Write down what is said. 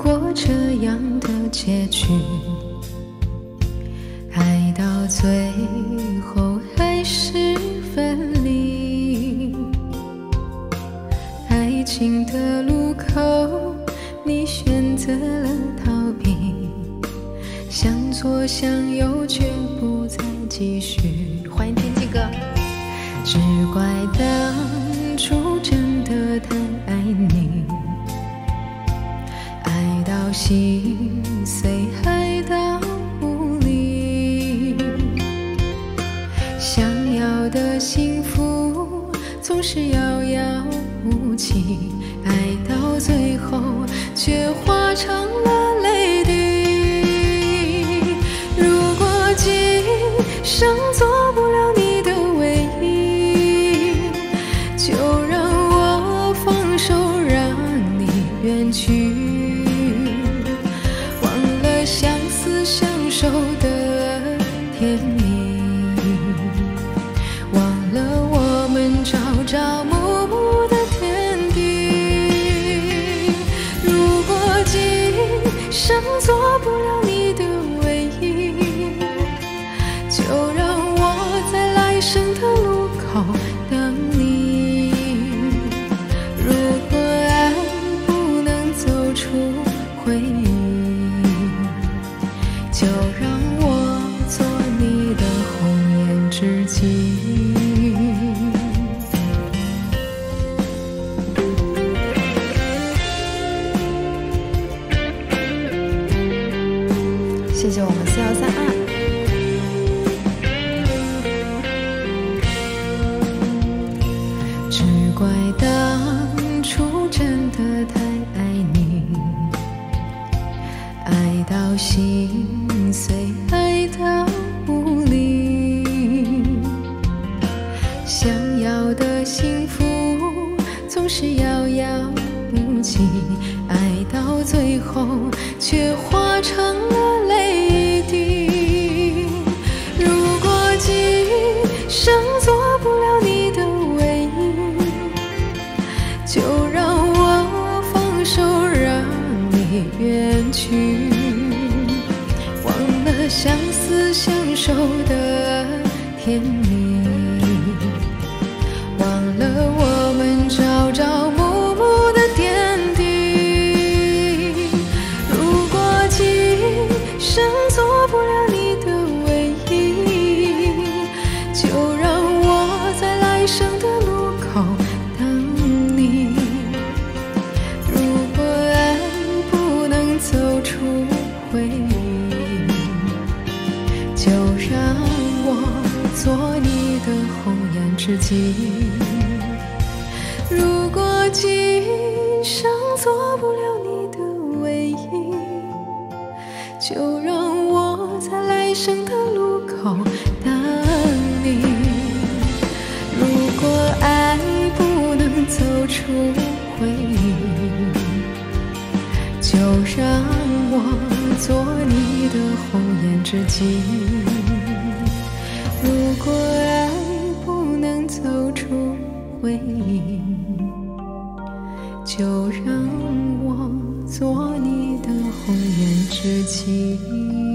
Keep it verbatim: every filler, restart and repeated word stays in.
过这样的结局，爱到最后还是分离。爱情的路口，你选择了逃避，向左向右却不再继续。欢迎天气哥。只怪当初真的太爱你，爱到心碎，爱到无力。想要的幸福总是遥遥无期，爱到最后却化成了泪滴。如果今生做不了你的唯一，就让我放手，让你远去，忘了相思相守的甜蜜，忘了我们朝朝暮暮的天地。如果今生做不了你的唯一，就让我在来生的路口等你。如果爱不能走出回忆，就让我做你的红颜知己。谢谢我们四幺三二。只怪当初真的太爱你，爱到心碎，爱到无力。想要的幸福总是遥遥无期，爱到最后却化成了泪滴。如果今生做不了你的唯一，就让我放手，让你远去，忘了相思相守的甜蜜，忘了我们朝朝暮暮的天地。如果今生做不了你的唯一，就让我在来生的路口等你。如果爱不能走出回忆，就让我做你的红颜知己。如果今生做不了你的唯一，就让我在来生的路口等你。如果爱不能走出回忆，就让我做你的红颜知己。如果爱不能走出回忆，就让我做你的红颜知己。